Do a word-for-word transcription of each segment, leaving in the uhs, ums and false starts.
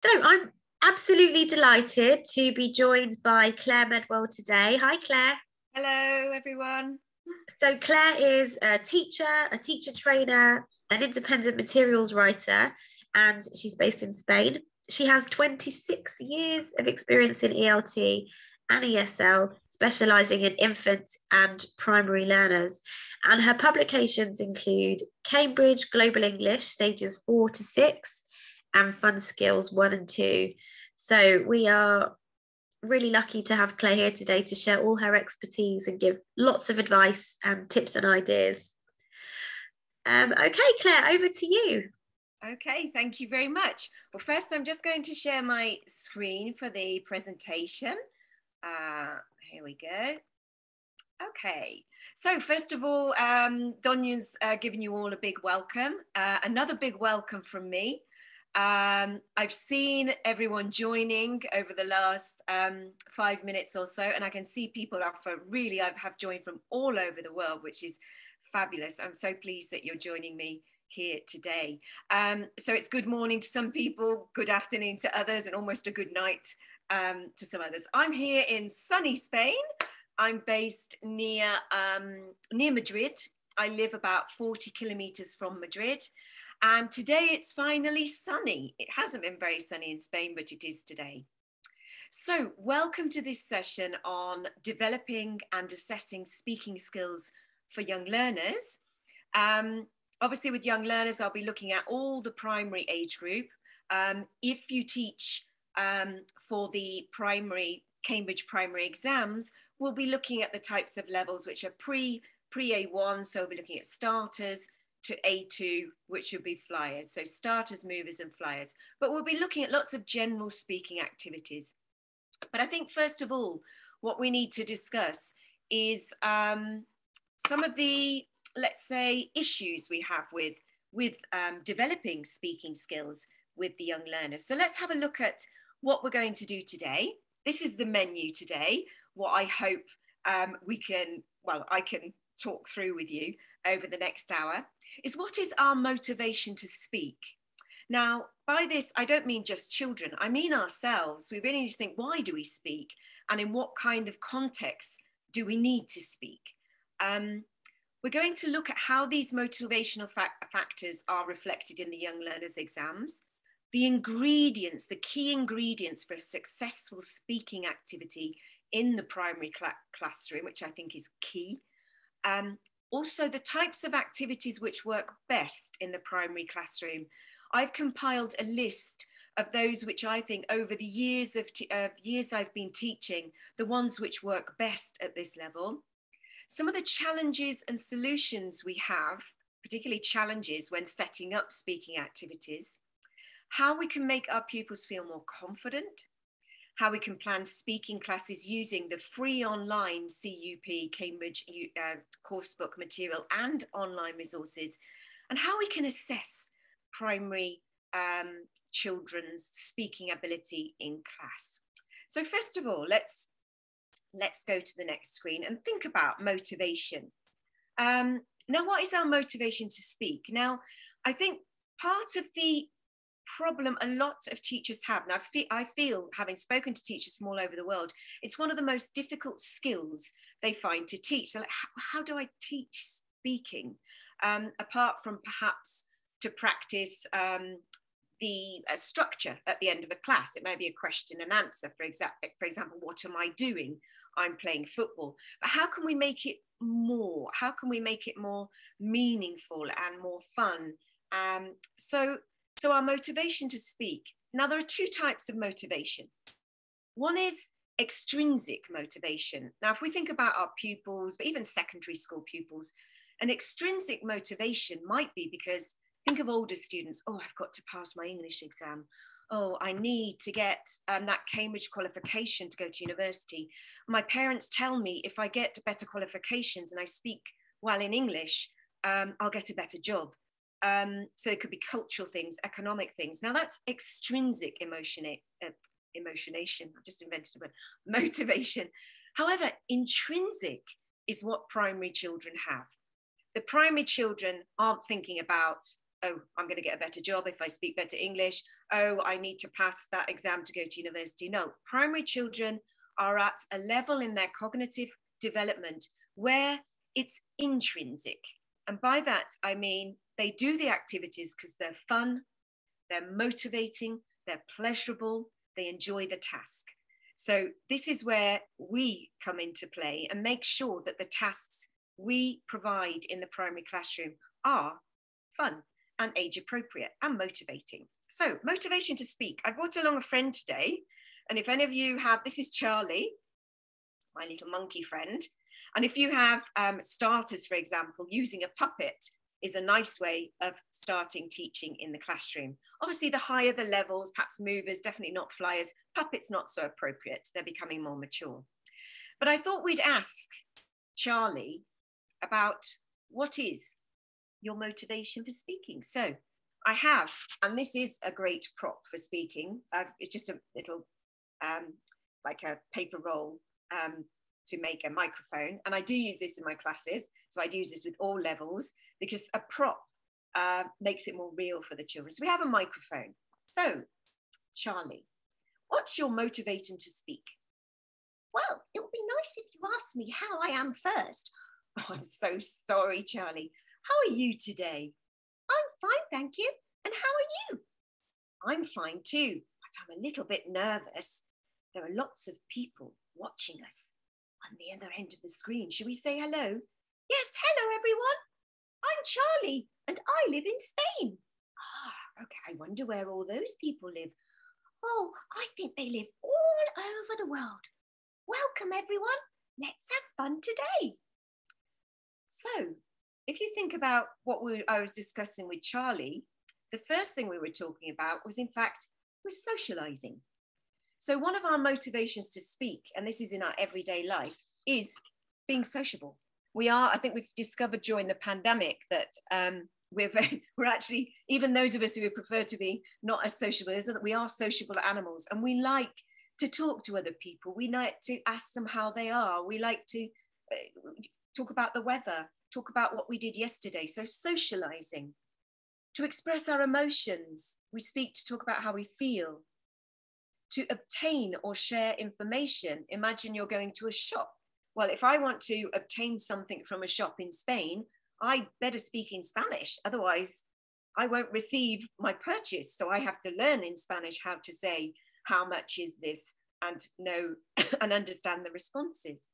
So I'm absolutely delighted to be joined by Claire Medwell today. Hi, Claire. Hello, everyone. So Claire is a teacher, a teacher trainer, an independent materials writer, and she's based in Spain. She has twenty-six years of experience in E L T and E S L, specialising in infant and primary learners. And her publications include Cambridge Global English, stages four to six, and Fun Skills one and two. So we are really lucky to have Claire here today to share all her expertise and give lots of advice and tips and ideas. Um, okay, Claire, over to you. Okay, thank you very much. Well, first, I'm just going to share my screen for the presentation. Uh, here we go. Okay, so first of all, um, Donya's uh, given you all a big welcome. Uh, another big welcome from me. Um, I've seen everyone joining over the last um, five minutes or so, and I can see people are for really, I have joined from all over the world, which is fabulous. I'm so pleased that you're joining me here today. Um, so it's good morning to some people, good afternoon to others, and almost a good night um, to some others. I'm here in sunny Spain. I'm based near, um, near Madrid. I live about forty kilometers from Madrid. And today it's finally sunny. It hasn't been very sunny in Spain, but it is today. So welcome to this session on developing and assessing speaking skills for young learners. Um, obviously with young learners, I'll be looking at all the primary age group. Um, if you teach um, for the primary, Cambridge primary exams, we'll be looking at the types of levels which are pre, pre-A one, so we'll be looking at starters, to A two, which would be flyers. So starters, movers and flyers. But we'll be looking at lots of general speaking activities. But I think first of all, what we need to discuss is um, some of the, let's say, issues we have with, with um, developing speaking skills with the young learners. So let's have a look at what we're going to do today. This is the menu today, what I hope um, we can, well, I can talk through with you over the next hour, is what is our motivation to speak? Now, by this, I don't mean just children, I mean ourselves. We really need to think, why do we speak? And in what kind of context do we need to speak? Um, we're going to look at how these motivational fa- factors are reflected in the young learners' exams, the ingredients, the key ingredients for a successful speaking activity in the primary cl- classroom, which I think is key. Um, also, the types of activities which work best in the primary classroom. I've compiled a list of those which I think over the years of uh, years I've been teaching, the ones which work best at this level. Some of the challenges and solutions we have, particularly challenges when setting up speaking activities, how we can make our pupils feel more confident, how we can plan speaking classes using the free online C U P Cambridge uh, coursebook material and online resources, and how we can assess primary um, children's speaking ability in class. So first of all, let's, let's go to the next screen and think about motivation. Um, now, what is our motivation to speak? Now, I think part of the problem a lot of teachers have, and I feel, I feel, having spoken to teachers from all over the world, it's one of the most difficult skills they find to teach. So like, how, how do I teach speaking? Um, apart from perhaps to practice um, the uh, structure at the end of a class. It may be a question and answer, for, exa- for example, what am I doing? I'm playing football. But how can we make it more? How can we make it more meaningful and more fun? Um, so So our motivation to speak. Now, there are two types of motivation. One is extrinsic motivation. Now, if we think about our pupils, but even secondary school pupils, an extrinsic motivation might be because, think of older students, oh, I've got to pass my English exam. Oh, I need to get um, that Cambridge qualification to go to university. My parents tell me if I get better qualifications and I speak well in English, um, I'll get a better job. Um, so it could be cultural things, economic things. Now that's extrinsic emotion, uh, emotionation, I just invented a word, motivation. However, intrinsic is what primary children have. The primary children aren't thinking about, oh, I'm going to get a better job if I speak better English. oh, I need to pass that exam to go to university. No, primary children are at a level in their cognitive development where it's intrinsic. And by that, I mean, they do the activities because they're fun, they're motivating, they're pleasurable, they enjoy the task. So this is where we come into play and make sure that the tasks we provide in the primary classroom are fun and age appropriate and motivating. So motivation to speak. I brought along a friend today. And if any of you have, this is Charlie, my little monkey friend. And if you have um, starters, for example, using a puppet is a nice way of starting teaching in the classroom. Obviously, the higher the levels, perhaps movers, definitely not flyers, puppets not so appropriate. They're becoming more mature. But I thought we'd ask Charlie about what is your motivation for speaking. So I have, and this is a great prop for speaking. Uh, it's just a little, um, like a paper roll um, to make a microphone. And I do use this in my classes. So I'd use this with all levels because a prop uh, makes it more real for the children. So we have a microphone. So Charlie, what's your motivation to speak? Well, it would be nice if you asked me how I am first. Oh, I'm so sorry, Charlie. How are you today? I'm fine, thank you. And how are you? I'm fine too, but I'm a little bit nervous. There are lots of people watching us on the other end of the screen. Should we say hello? Yes, hello everyone. I'm Charlie and I live in Spain. Ah, okay, I wonder where all those people live. Oh, I think they live all over the world. Welcome everyone. Let's have fun today. So, if you think about what we, I was discussing with Charlie, the first thing we were talking about was, in fact, was socializing. So one of our motivations to speak, and this is in our everyday life, is being sociable. We are, I think we've discovered during the pandemic that um, we're, very, we're actually, even those of us who would prefer to be not as sociable, is that we are sociable animals and we like to talk to other people. We like to ask them how they are. We like to uh, talk about the weather, talk about what we did yesterday. So socializing, to express our emotions. We speak to talk about how we feel. To obtain or share information. Imagine you're going to a shop. Well, if I want to obtain something from a shop in Spain, I better speak in Spanish. Otherwise, I won't receive my purchase. So I have to learn in Spanish how to say, how much is this? And know and understand the responses.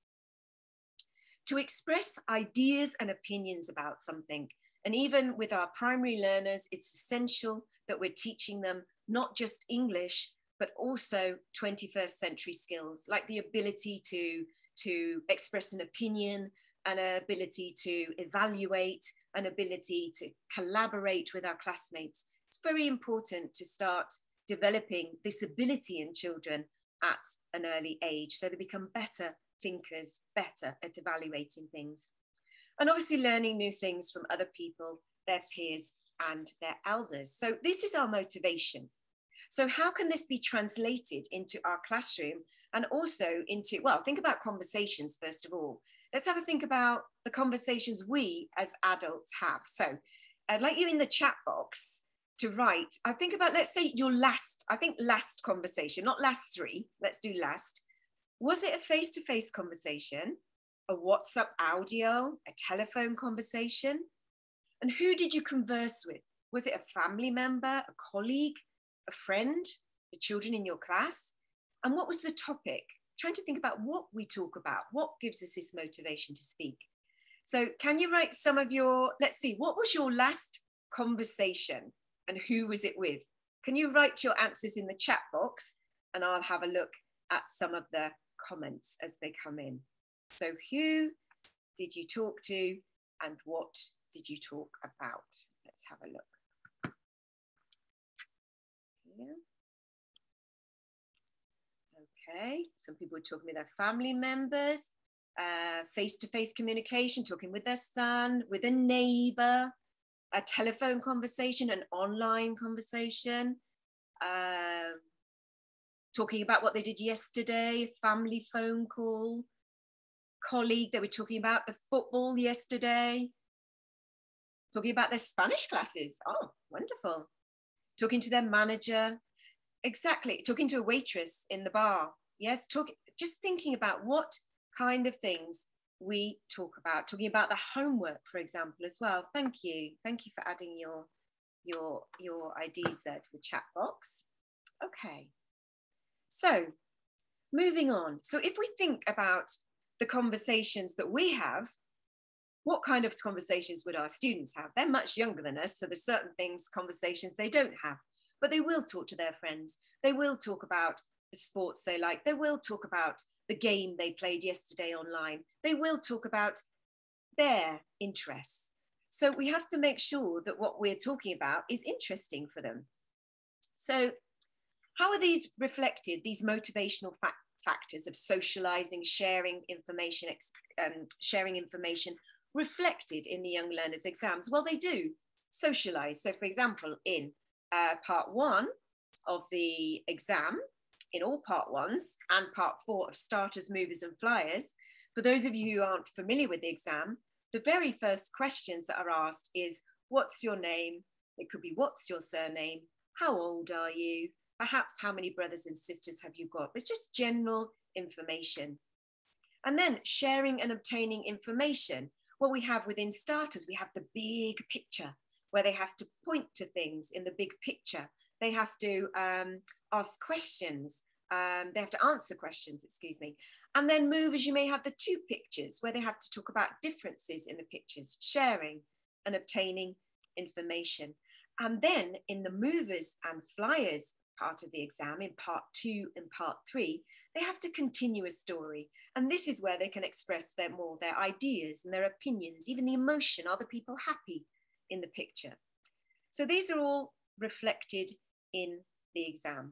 To express ideas and opinions about something. And even with our primary learners, it's essential that we're teaching them not just English, but also twenty-first century skills, like the ability to, to express an opinion, an ability to evaluate, an ability to collaborate with our classmates. It's very important to start developing this ability in children at an early age, so they become better thinkers, better at evaluating things. And obviously learning new things from other people, their peers and their elders. So this is our motivation. So how can this be translated into our classroom and also into, well, think about conversations first of all. Let's have a think about the conversations we as adults have. So I'd like you in the chat box to write, I think about, let's say your last, I think last conversation, not last three, let's do last. Was it a face-to-face conversation, a WhatsApp audio, a telephone conversation? And who did you converse with? Was it a family member, a colleague, a friend, the children in your class? And what was the topic? Trying to think about what we talk about, what gives us this motivation to speak. So can you write some of your, let's see, what was your last conversation and who was it with? Can you write your answers in the chat box and I'll have a look at some of the comments as they come in. So who did you talk to and what did you talk about? Let's have a look. Yeah. Okay, some people are talking with their family members, uh, face-to-face communication, talking with their son, with a neighbor, a telephone conversation, an online conversation, uh, talking about what they did yesterday, family phone call, colleague, they were talking about the football yesterday, talking about their Spanish classes. Oh, wonderful. talking to their manager, exactly, talking to a waitress in the bar. Yes, talk, just thinking about what kind of things we talk about, talking about the homework, for example, as well. Thank you. Thank you for adding your, your, your I Ds there to the chat box. Okay, so moving on. So if we think about the conversations that we have, what kind of conversations would our students have? They're much younger than us, so there's certain things, conversations they don't have, but they will talk to their friends. They will talk about the sports they like. They will talk about the game they played yesterday online. They will talk about their interests. So we have to make sure that what we're talking about is interesting for them. So how are these reflected, these motivational fa factors of socializing, sharing information, um, sharing information reflected in the young learners' exams? Well, they do socialize. So for example, in uh, part one of the exam, in all part ones and part four of starters, movers and flyers, for those of you who aren't familiar with the exam, the very first questions that are asked is, what's your name? It could be, what's your surname? How old are you? Perhaps how many brothers and sisters have you got? It's just general information. And then sharing and obtaining information. What we have within starters, we have the big picture where they have to point to things in the big picture. They have to um, ask questions. Um, they have to answer questions, excuse me. And then movers, you may have the two pictures where they have to talk about differences in the pictures, sharing and obtaining information. And then in the movers and flyers part of the exam, in part two and part three, they have to continue a story. And this is where they can express their more their ideas and their opinions, even the emotion. Are the people happy in the picture? So these are all reflected in the exam.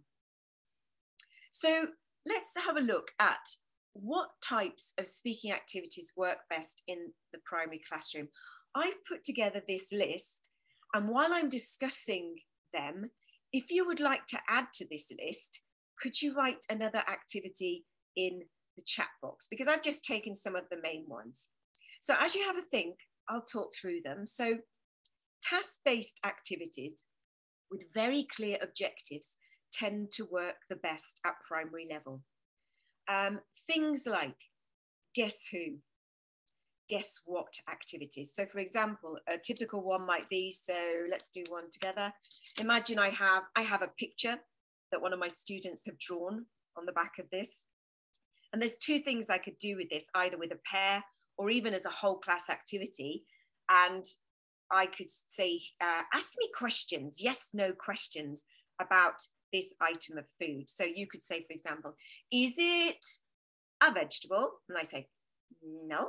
So let's have a look at what types of speaking activities work best in the primary classroom. I've put together this list, and while I'm discussing them, if you would like to add to this list, could you write another activity in the chat box? Because I've just taken some of the main ones. So as you have a think, I'll talk through them. So task-based activities with very clear objectives tend to work the best at primary level. Um, things like guess who, guess what activities. So for example, a typical one might be, so let's do one together. Imagine I have, I have a picture that one of my students have drawn on the back of this. And there's two things I could do with this, either with a pair or even as a whole class activity. And I could say, uh, ask me questions, yes, no questions about this item of food. So you could say, for example, is it a vegetable? And I say, no.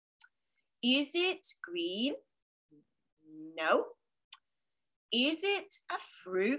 Is it green? No. Is it a fruit?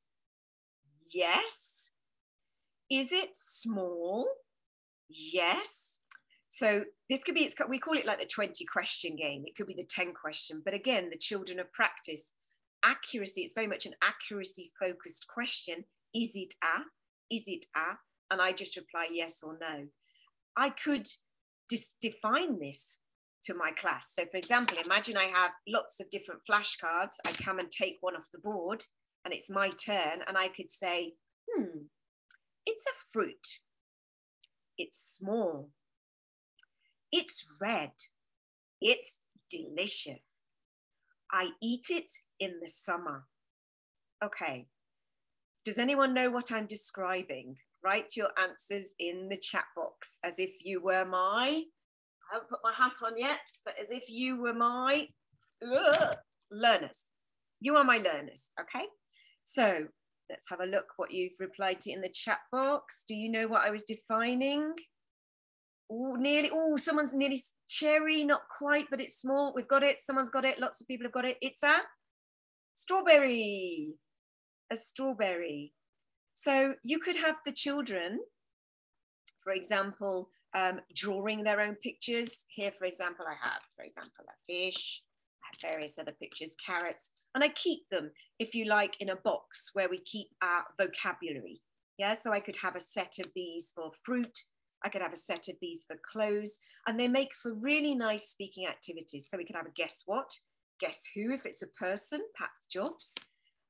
Yes. Is it small? Yes. So this could be, it's, we call it like the twenty question game. It could be the ten question, but again, the children have practiced accuracy. It's very much an accuracy focused question. Is it a? Is it a? And I just reply yes or no. I could just define this to my class. So for example, imagine I have lots of different flashcards. I come and take one off the board and it's my turn. And I could say, hmm, it's a fruit. It's small. It's red. It's delicious. I eat it in the summer. Okay. Does anyone know what I'm describing? Write your answers in the chat box as if you were my, I haven't put my hat on yet, but as if you were my ugh, learners. You are my learners, okay? So let's have a look what you've replied to in the chat box. Do you know what I was defining? Oh, nearly, oh, someone's nearly cherry, not quite, but it's small. We've got it, someone's got it, lots of people have got it. It's a strawberry, a strawberry. So you could have the children, for example, um, drawing their own pictures. Here, for example, I have, for example, a fish, I have various other pictures, carrots, and I keep them, if you like, in a box where we keep our vocabulary. Yeah, so I could have a set of these for fruit, I could have a set of these for clothes, and they make for really nice speaking activities. So we could have a guess what, guess who, if it's a person, perhaps jobs.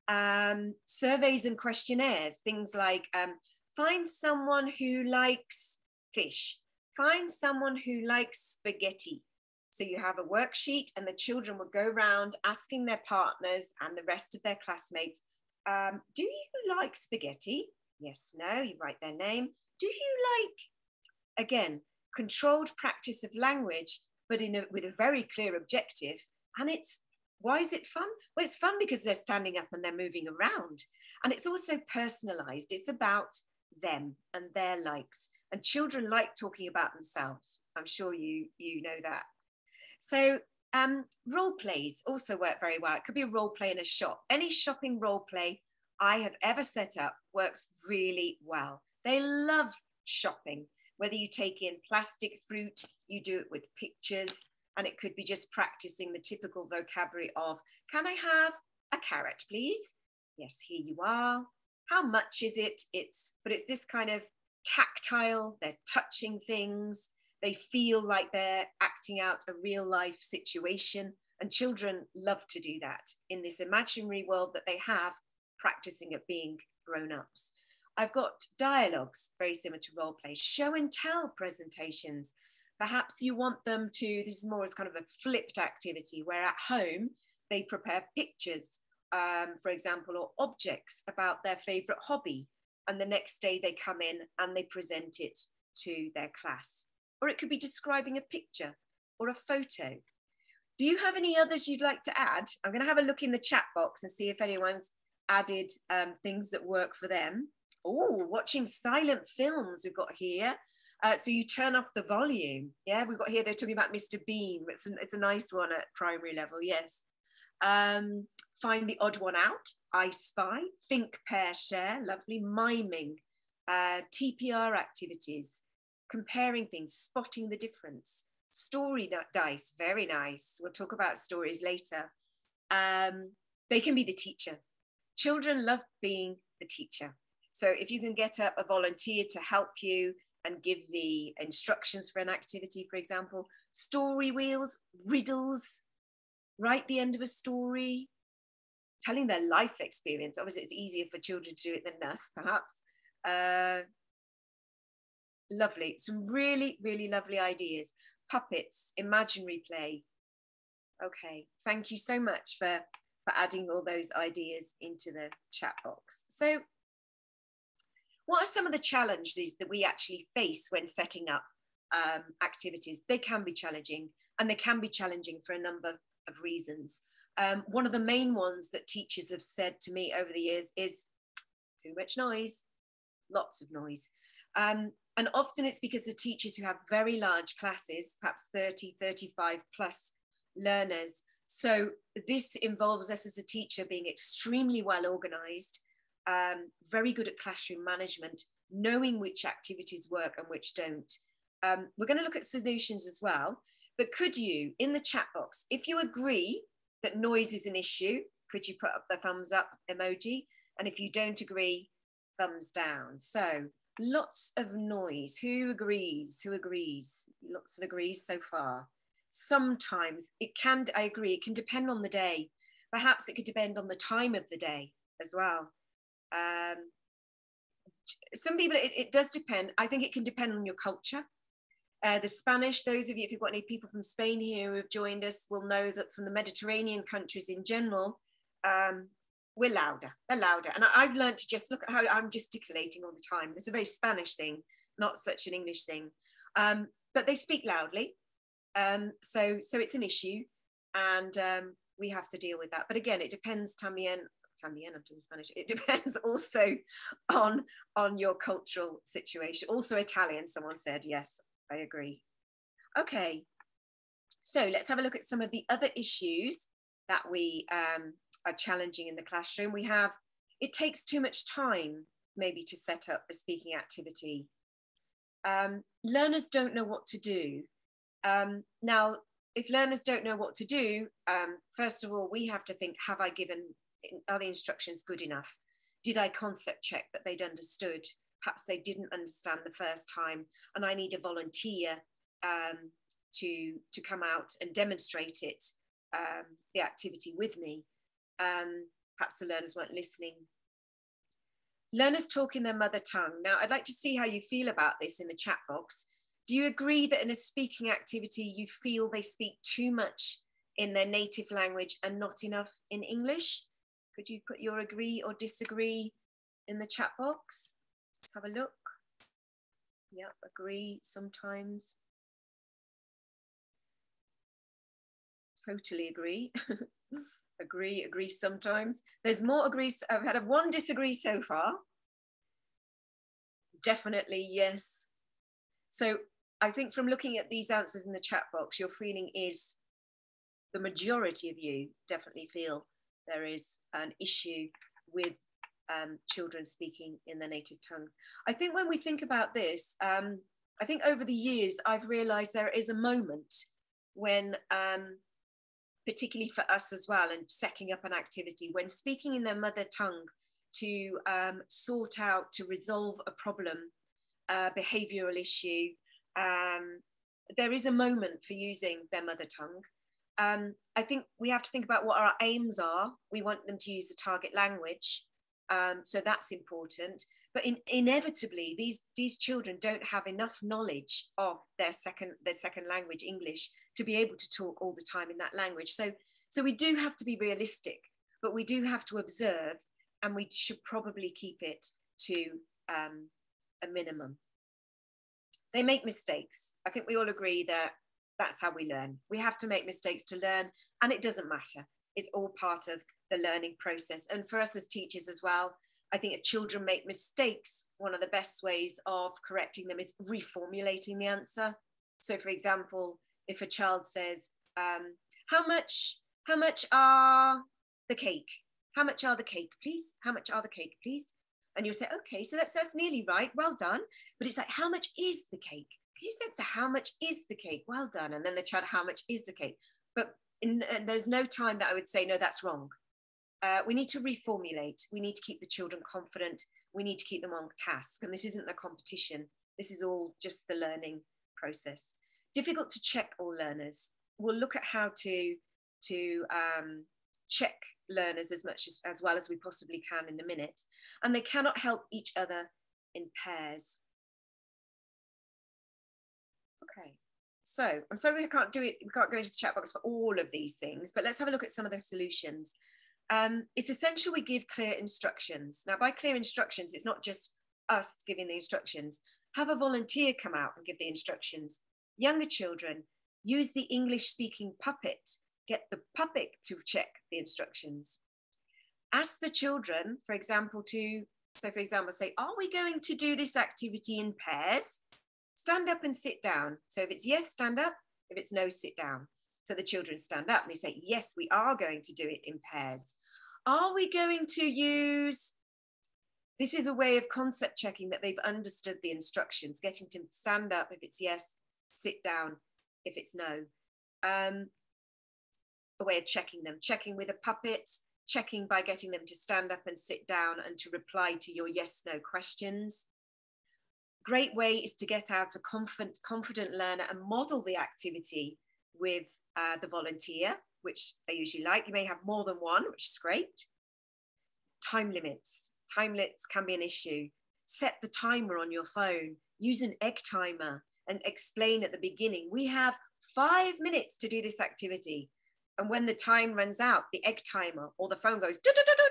Um, surveys and questionnaires, things like um, find someone who likes fish, find someone who likes spaghetti. So you have a worksheet and the children will go around asking their partners and the rest of their classmates, um, do you like spaghetti? Yes, no, you write their name. Do you like, again, controlled practice of language, but in a, with a very clear objective. And it's, why is it fun? Well, it's fun because they're standing up and they're moving around. And it's also personalized. It's about them and their likes. And children like talking about themselves. I'm sure you, you know that. So um, role plays also work very well. It could be a role play in a shop. Any shopping role play I have ever set up works really well. They love shopping. Whether you take in plastic fruit, you do it with pictures, and it could be just practicing the typical vocabulary of, can I have a carrot, please? Yes, here you are. How much is it? It's, but it's this kind of tactile, they're touching things, they feel like they're acting out a real life situation, and children love to do that in this imaginary world that they have, practicing at being grown-ups. I've got dialogues, very similar to role play, show and tell presentations. Perhaps you want them to, this is more as kind of a flipped activity where at home they prepare pictures, um, for example, or objects about their favorite hobby. And the next day they come in and they present it to their class. Or it could be describing a picture or a photo. Do you have any others you'd like to add? I'm going to have a look in the chat box and see if anyone's added um, things that work for them. Oh, watching silent films we've got here. Uh, so you turn off the volume. Yeah, we've got here, they're talking about Mister Bean. It's, an, it's a nice one at primary level, yes. Um, find the odd one out. I Spy, think, pair, share, lovely. Miming, uh, T P R activities, comparing things, spotting the difference. Story dice, very nice. We'll talk about stories later. Um, they can be the teacher. Children love being the teacher. So if you can get up a volunteer to help you and give the instructions for an activity, for example, story wheels, riddles, write the end of a story, telling their life experience. Obviously, it's easier for children to do it than us, perhaps. Uh, lovely. Some really, really lovely ideas. Puppets, imaginary play. Okay, thank you so much for, for adding all those ideas into the chat box. So, what are some of the challenges that we actually face when setting up um, activities? They can be challenging, and they can be challenging for a number of reasons. Um, one of the main ones that teachers have said to me over the years is too much noise, lots of noise. Um, and often it's because the teachers who have very large classes, perhaps thirty, thirty-five plus learners. So this involves us as a teacher being extremely well organized, Um, very good at classroom management, knowing which activities work and which don't. Um, we're going to look at solutions as well, but could you, in the chat box, if you agree that noise is an issue, could you put up the thumbs up emoji? And if you don't agree, thumbs down. So lots of noise. Who agrees? Who agrees? Lots of agrees so far. Sometimes it can, I agree, it can depend on the day. Perhaps it could depend on the time of the day as well. Um, some people, it, it does depend. I think it can depend on your culture. Uh, the Spanish, those of you, if you've got any people from Spain here who have joined us, will know that from the Mediterranean countries in general, um, we're louder, they're louder. And I, I've learned to just look at how I'm gesticulating all the time. It's a very Spanish thing, not such an English thing. Um, but they speak loudly. Um, so, so it's an issue, and um, we have to deal with that. But again, it depends, Tamien, También, I'm doing Spanish. It depends also on, on your cultural situation. Also Italian, someone said, yes, I agree. Okay, so let's have a look at some of the other issues that we um, are challenging in the classroom. We have, it takes too much time maybe to set up a speaking activity. Um, learners don't know what to do. Um, now, if learners don't know what to do, um, first of all, we have to think, have I given are the instructions good enough? Did I concept check that they'd understood? Perhaps they didn't understand the first time, and I need a volunteer um, to, to come out and demonstrate it, um, the activity with me. Um, perhaps the learners weren't listening. Learners talk in their mother tongue. Now, I'd like to see how you feel about this in the chat box. Do you agree that in a speaking activity, you feel they speak too much in their native language and not enough in English? Could you put your agree or disagree in the chat box? Let's have a look. Yeah, agree sometimes. Totally agree. Agree, agree sometimes. There's more agrees. I've had a one disagree so far. Definitely yes. So I think from looking at these answers in the chat box, your feeling is the majority of you definitely feel there is an issue with um, children speaking in their native tongues. I think when we think about this, um, I think over the years, I've realized there is a moment when, um, particularly for us as well, and setting up an activity, when speaking in their mother tongue to um, sort out, to resolve a problem, a behavioral issue, um, there is a moment for using their mother tongue. Um, I think we have to think about what our aims are. We want them to use the target language. Um, so that's important. But in, inevitably, these, these children don't have enough knowledge of their second, their second language, English, to be able to talk all the time in that language. So, so we do have to be realistic, but we do have to observe, and we should probably keep it to um, a minimum. They make mistakes. I think we all agree that that's how we learn. We have to make mistakes to learn, and it doesn't matter. It's all part of the learning process. And for us as teachers as well, I think if children make mistakes, one of the best ways of correcting them is reformulating the answer. So for example, if a child says, um, how much, how much are the cake? How much are the cake, please? How much are the cake, please? And you'll say, okay, so that's, that's nearly right, well done. But it's like, how much is the cake? Can you say, how much is the cake? Well done. And then the child, how much is the cake? But in, and there's no time that I would say, no, that's wrong. Uh, we need to reformulate. We need to keep the children confident. We need to keep them on task. And this isn't a competition. This is all just the learning process. Difficult to check all learners. We'll look at how to, to um, check learners as much as, as well as we possibly can in a minute. And they cannot help each other in pairs. Okay, so I'm sorry we can't do it, we can't go into the chat box for all of these things, but let's have a look at some of the solutions. Um, it's essential we give clear instructions. Now, by clear instructions, it's not just us giving the instructions. Have a volunteer come out and give the instructions. Younger children, use the English-speaking puppet. Get the puppet to check the instructions. Ask the children, for example, to, so for example, say, are we going to do this activity in pairs? Stand up and sit down. So if it's yes, stand up. If it's no, sit down. So the children stand up and they say, yes, we are going to do it in pairs. Are we going to use, this is a way of concept checking that they've understood the instructions, getting to stand up if it's yes, sit down if it's no. Um, a way of checking them, checking with a puppet, checking by getting them to stand up and sit down and to reply to your yes, no questions. Great way is to get out a confident, confident learner and model the activity with uh, the volunteer, which they usually like. You may have more than one, which is great. Time limits. Time limits can be an issue. Set the timer on your phone. Use an egg timer and explain at the beginning, we have five minutes to do this activity. And when the time runs out, the egg timer or the phone goes,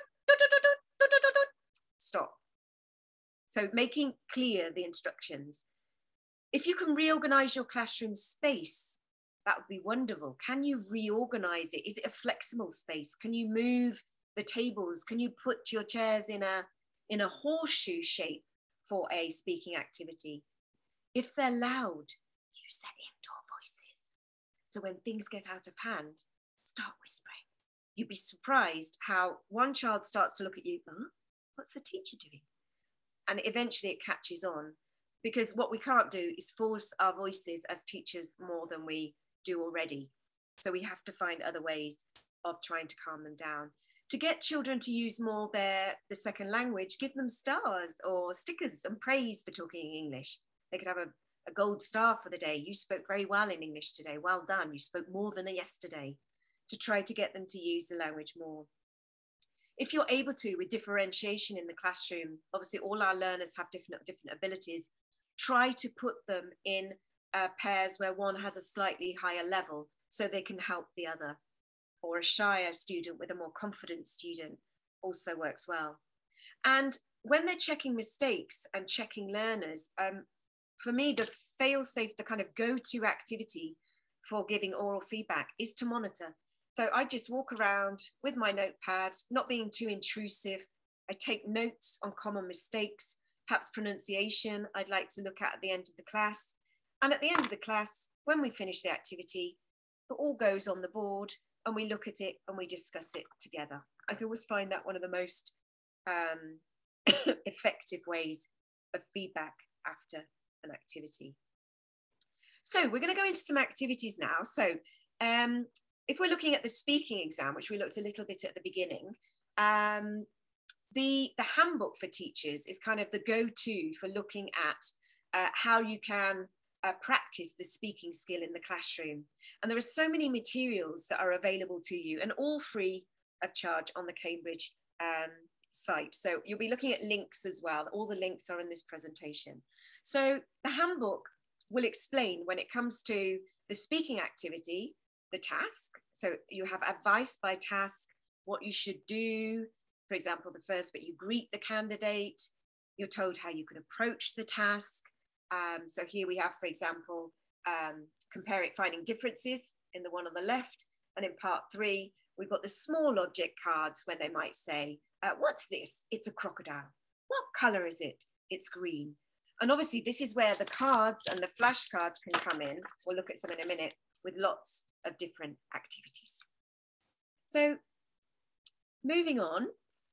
stop. So making clear the instructions. If you can reorganize your classroom space, that would be wonderful. Can you reorganize it? Is it a flexible space? Can you move the tables? Can you put your chairs in a, in a horseshoe shape for a speaking activity? If they're loud, use their indoor voices. So when things get out of hand, start whispering. You'd be surprised how one child starts to look at you, huh? What's the teacher doing? And eventually it catches on, because what we can't do is force our voices as teachers more than we do already. So we have to find other ways of trying to calm them down. To get children to use more their the second language, give them stars or stickers and praise for talking English. They could have a, a gold star for the day. You spoke very well in English today. Well done. You spoke more than yesterday. To try to get them to use the language more. if you're able to, with differentiation in the classroom, obviously all our learners have different, different abilities, try to put them in uh, pairs where one has a slightly higher level so they can help the other. Or a shyer student with a more confident student also works well. And when they're checking mistakes and checking learners, um, for me, the fail-safe, the kind of go-to activity for giving oral feedback is to monitor. So I just walk around with my notepad, not being too intrusive. I take notes on common mistakes, perhaps pronunciation I'd like to look at at the end of the class. And at the end of the class, when we finish the activity, it all goes on the board and we look at it and we discuss it together. I always find that one of the most um, effective ways of feedback after an activity. So we're going to go into some activities now. So um, if we're looking at the speaking exam, which we looked a little bit at the beginning, um, the, the handbook for teachers is kind of the go-to for looking at uh, how you can uh, practice the speaking skill in the classroom. And there are so many materials that are available to you and all free of charge on the Cambridge um, site. So you'll be looking at links as well. All the links are in this presentation. So the handbook will explain when it comes to the speaking activity, the task. So you have advice by task, what you should do. For example, the first bit, you greet the candidate. You're told how you can approach the task. Um, so here we have, for example, um, comparing, finding differences in the one on the left. And in part three, we've got the small object cards where they might say, uh, what's this? It's a crocodile. What color is it? It's green. And obviously this is where the cards and the flashcards can come in. We'll look at some in a minute with lots of different activities. So moving on,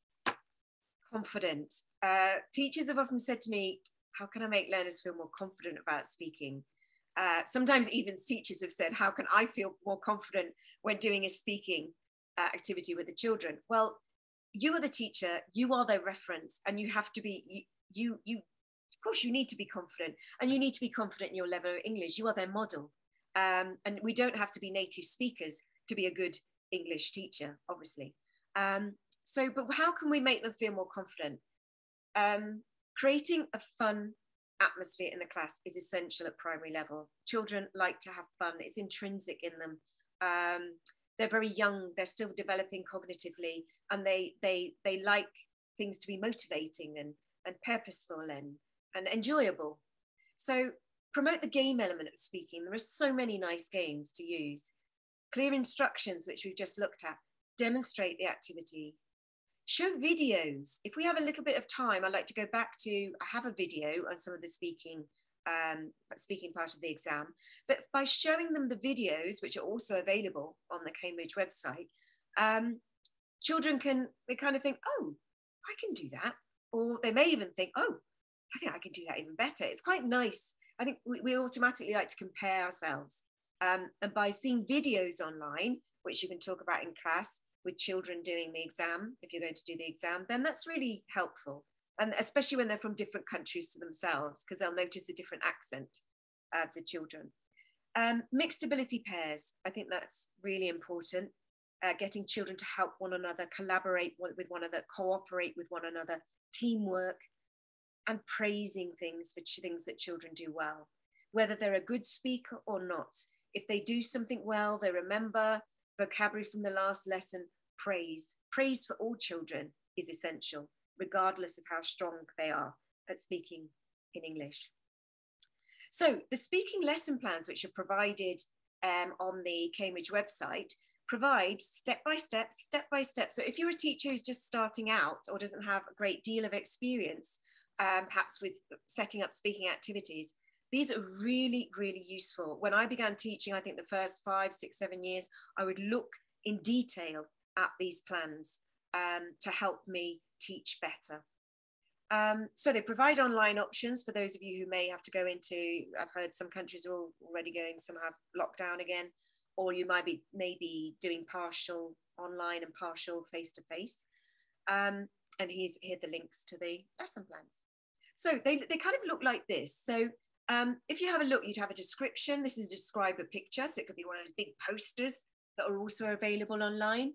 confident. Uh, teachers have often said to me, how can I make learners feel more confident about speaking? Uh, sometimes even teachers have said, how can I feel more confident when doing a speaking uh, activity with the children? Well, you are the teacher, you are their reference, and you have to be, you, you, you of course, you need to be confident, and you need to be confident in your level of English. You are their model. Um, and we don't have to be native speakers to be a good English teacher, obviously. Um, so, but how can we make them feel more confident? Um, creating a fun atmosphere in the class is essential at primary level. Children like to have fun. It's intrinsic in them. Um, they're very young. They're still developing cognitively, and they they they like things to be motivating and and purposeful and and enjoyable. So promote the game element of speaking. There are so many nice games to use. Clear instructions, which we've just looked at. Demonstrate the activity. Show videos. If we have a little bit of time, I'd like to go back to, I have a video on some of the speaking, um, speaking part of the exam, but by showing them the videos, which are also available on the Cambridge website, um, children can, they kind of think, oh, I can do that. Or they may even think, oh, I think I can do that even better. It's quite nice. I think we, we automatically like to compare ourselves. Um, and by seeing videos online, which you can talk about in class with children doing the exam, if you're going to do the exam, then that's really helpful. And especially when they're from different countries to themselves, because they'll notice a different accent of the children. Um, mixed ability pairs, I think that's really important. Uh, getting children to help one another, collaborate with one another, cooperate with one another, teamwork, and praising things for things that children do well, whether they're a good speaker or not. If they do something well, they remember vocabulary from the last lesson, praise. Praise for all children is essential, regardless of how strong they are at speaking in English. So the speaking lesson plans, which are provided um, on the Cambridge website, provide step-by-step, step-by-step. So if you're a teacher who's just starting out or doesn't have a great deal of experience, um, perhaps with setting up speaking activities, these are really, really useful. When I began teaching, I think the first five, six, seven years, I would look in detail at these plans um, to help me teach better. Um, so they provide online options for those of you who may have to go into, I've heard some countries are already going, some have lockdown again, or you might be maybe doing partial online and partial face-to-face. Um, and here's, here are the links to the lesson plans. So they, they kind of look like this. So um, if you have a look, you'd have a description. This is describe a picture. So it could be one of those big posters that are also available online.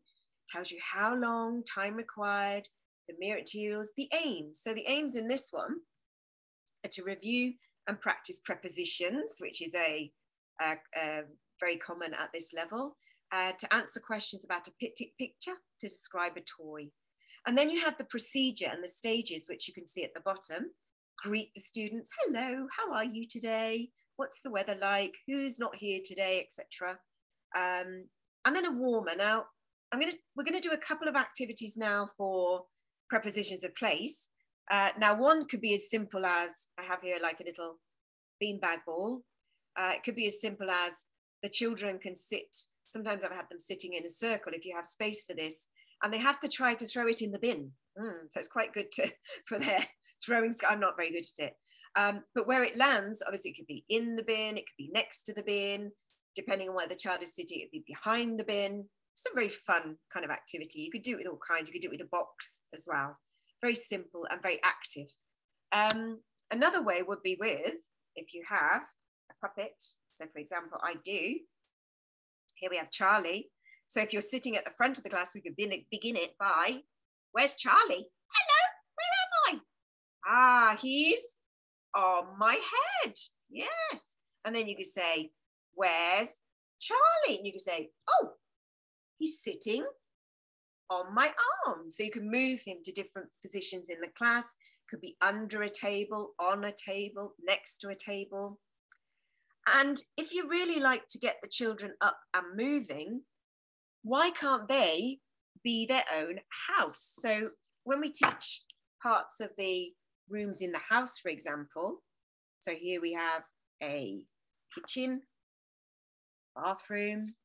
tells you how long, time required, the materials, the aims. So the aims in this one are to review and practice prepositions, which is a, a, a very common at this level, uh, to answer questions about a picture, to describe a toy. And then you have the procedure and the stages, which you can see at the bottom. Greet the students. Hello, how are you today? What's the weather like? Who's not here today, et cetera. Um, and then a warmer. Now, I'm gonna, we're gonna do a couple of activities now for prepositions of place. Uh, now, one could be as simple as, I have here like a little beanbag ball. Uh, it could be as simple as the children can sit. Sometimes I've had them sitting in a circle if you have space for this, and they have to try to throw it in the bin. Mm, so it's quite good to, for their throwing. I'm not very good at it. Um, but where it lands, obviously it could be in the bin, it could be next to the bin, depending on where the child is sitting, it'd be behind the bin. It's a very fun kind of activity. You could do it with all kinds. You could do it with a box as well. Very simple and very active. Um, another way would be with, if you have a puppet. So for example, I do. Here we have Charlie. So if you're sitting at the front of the class, we could begin it by, where's Charlie? Hello, where am I? Ah, he's on my head. Yes. And then you could say, where's Charlie? And you could say, oh, he's sitting on my arm. So you can move him to different positions in the class. Could be under a table, on a table, next to a table. And if you really like to get the children up and moving, why can't they be their own house? So when we teach parts of the rooms in the house, for example, so here we have a kitchen, bathroom,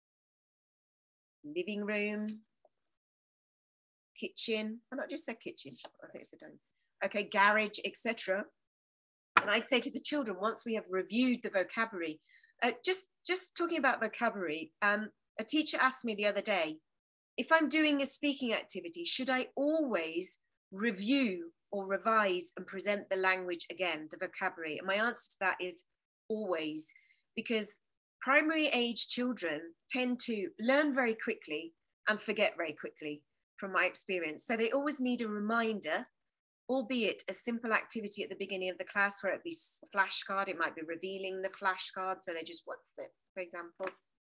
living room, kitchen. I'm not just said kitchen, I think it's a dome. Okay, garage, et cetera. And I'd say to the children, once we have reviewed the vocabulary, uh, just, just talking about vocabulary, um, a teacher asked me the other day, if I'm doing a speaking activity, should I always review or revise and present the language again, the vocabulary? And my answer to that is always, because primary age children tend to learn very quickly and forget very quickly from my experience. So they always need a reminder, albeit a simple activity at the beginning of the class where it'd be flashcard, it might be revealing the flashcard. So they just, what's it, for example?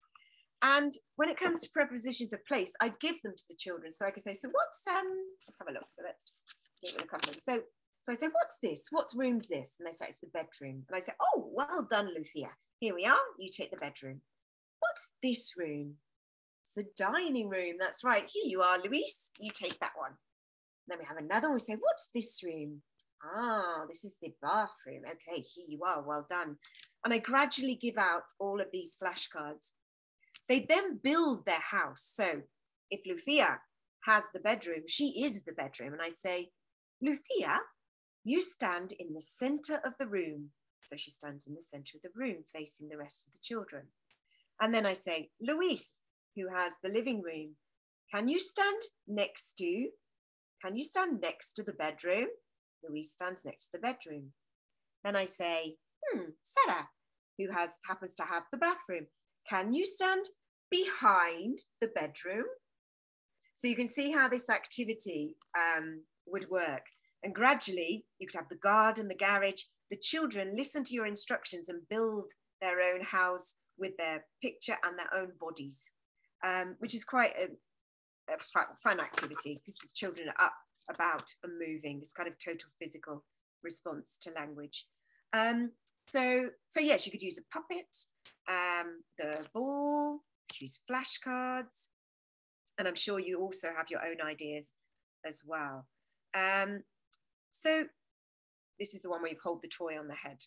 And when it comes to prepositions of place, I give them to the children. So I can say, so what's, um, let's have a look. So let's give it a couple. So, so I say, what's this? What room's this? And they say, it's the bedroom. And I say, oh, well done, Lucia. Here we are, you take the bedroom. What's this room? It's the dining room, that's right. Here you are, Luis, you take that one. And then we have another one, we say, what's this room? Ah, this is the bathroom. Okay, here you are, well done. And I gradually give out all of these flashcards. They then build their house. So if Lucia has the bedroom, she is the bedroom. And I say, Lucia, you stand in the center of the room. So she stands in the center of the room, facing the rest of the children. And then I say, Luis, who has the living room, can you stand next to, can you stand next to the bedroom? Luis stands next to the bedroom. Then I say, hmm, Sarah, who has happens to have the bathroom, can you stand behind the bedroom? So you can see how this activity um, would work. And gradually, you could have the garden, the garage. The children listen to your instructions and build their own house with their picture and their own bodies, um, which is quite a, a fun activity because the children are up, about and moving. It's kind of total physical response to language. Um, so, so yes, you could use a puppet, um, the ball, use flashcards, and I'm sure you also have your own ideas as well. Um, so this is the one where you hold the toy on the head.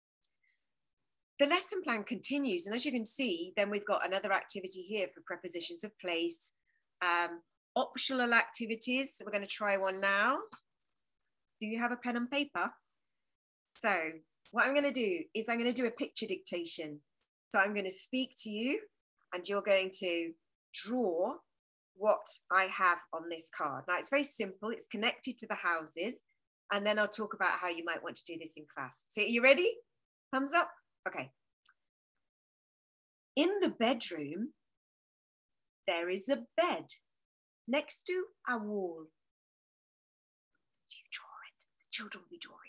The lesson plan continues, and as you can see, then we've got another activity here for prepositions of place, um, optional activities. So we're going to try one now. Do you have a pen and paper? So what I'm going to do is I'm going to do a picture dictation. So I'm going to speak to you and you're going to draw what I have on this card. Now it's very simple. It's connected to the houses. And then I'll talk about how you might want to do this in class. So are you ready? Thumbs up. Okay. In the bedroom, there is a bed. next to a wall. So you draw it. The children will be drawing